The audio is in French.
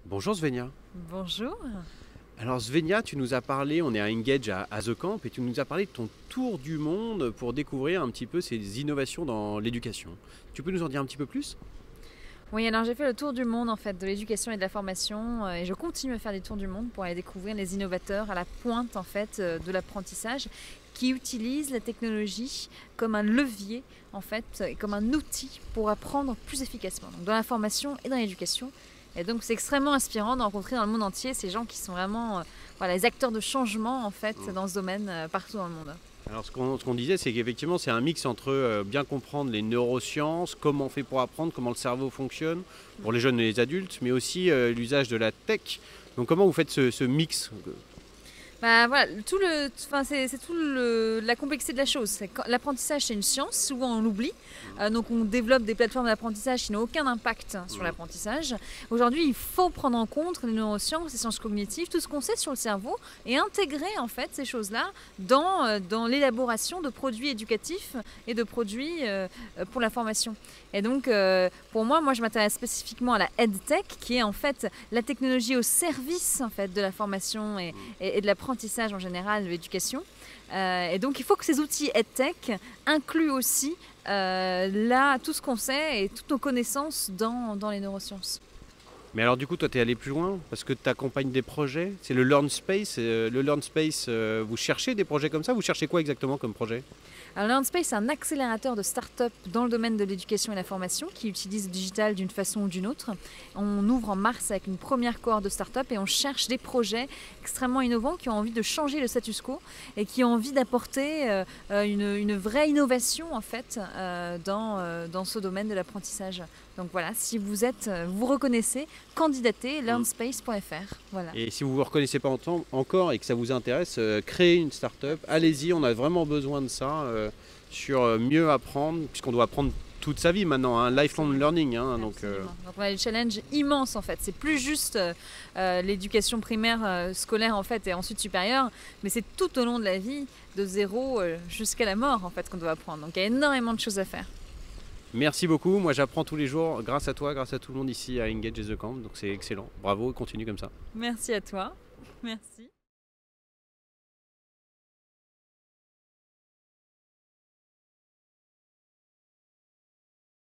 Bonjour Svenja. Bonjour. Alors Svenja, tu nous as parlé, on est à Engage à The Camp, et tu nous as parlé de ton tour du monde pour découvrir un petit peu ces innovations dans l'éducation. Tu peux nous en dire un petit peu plus? Oui, alors j'ai fait le tour du monde en fait de l'éducation et de la formation et je continue à faire des tours du monde pour aller découvrir les innovateurs à la pointe en fait de l'apprentissage qui utilisent la technologie comme un levier en fait, et comme un outil pour apprendre plus efficacement, donc dans la formation et dans l'éducation. Et donc c'est extrêmement inspirant de rencontrer dans le monde entier ces gens qui sont vraiment voilà, les acteurs de changement en fait dans ce domaine partout dans le monde. Alors ce qu'on disait, c'est qu'effectivement c'est un mix entre bien comprendre les neurosciences, comment on fait pour apprendre, comment le cerveau fonctionne, pour les jeunes et les adultes, mais aussi l'usage de la tech. Donc comment vous faites ce mix? Bah, voilà, c'est la complexité de la chose. L'apprentissage, c'est une science, souvent on l'oublie. Donc on développe des plateformes d'apprentissage qui n'ont aucun impact sur l'apprentissage. Aujourd'hui, il faut prendre en compte les neurosciences, les sciences cognitives, tout ce qu'on sait sur le cerveau et intégrer en fait ces choses-là dans l'élaboration de produits éducatifs et de produits pour la formation. Et donc pour moi, je m'intéresse spécifiquement à la EdTech, qui est en fait la technologie au service en fait de la formation et de l'apprentissage en général, de l'éducation. Et donc il faut que ces outils EdTech incluent aussi tout ce qu'on sait et toutes nos connaissances dans les neurosciences. Mais alors du coup, toi, tu es allé plus loin parce que tu accompagnes des projets. C'est le Learn Space. Le Learn Space, vous cherchez des projets comme ça? Vous cherchez quoi exactement comme projet? Alors LearnSpace, c'est un accélérateur de start-up dans le domaine de l'éducation et la formation qui utilise le digital d'une façon ou d'une autre. On ouvre en mars avec une première cohorte de start-up et on cherche des projets extrêmement innovants qui ont envie de changer le status quo et qui ont envie d'apporter une vraie innovation en fait dans ce domaine de l'apprentissage. Donc voilà, si vous reconnaissez, candidatez learnspace.fr. Voilà. Et si vous ne vous reconnaissez pas encore et que ça vous intéresse, créez une start-up. Allez-y, on a vraiment besoin de ça sur mieux apprendre, puisqu'on doit apprendre toute sa vie maintenant, hein, lifelong learning. Donc on a des challenges immenses en fait. C'est plus juste l'éducation primaire, scolaire en fait, et ensuite supérieure, mais c'est tout au long de la vie, de zéro jusqu'à la mort en fait qu'on doit apprendre. Donc il y a énormément de choses à faire. merci beaucoup. Moi, j'apprends tous les jours grâce à toi, grâce à tout le monde ici à Engage The Camp. Donc c'est excellent. Bravo, continue comme ça. Merci à toi. Merci.